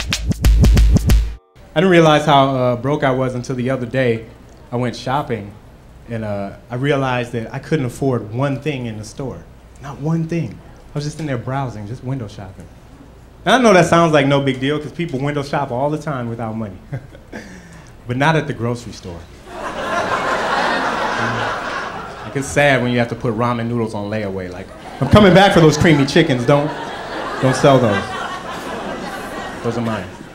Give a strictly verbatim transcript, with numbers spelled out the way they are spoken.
I didn't realize how uh, broke I was until the other day. I went shopping, and uh, I realized that I couldn't afford one thing in the store. Not one thing. I was just in there browsing, just window shopping. And I know that sounds like no big deal, because people window shop all the time without money. But not at the grocery store. Like, it's sad when you have to put ramen noodles on layaway. Like, I'm coming back for those creamy chickens. Don't, don't sell those. Those are mine.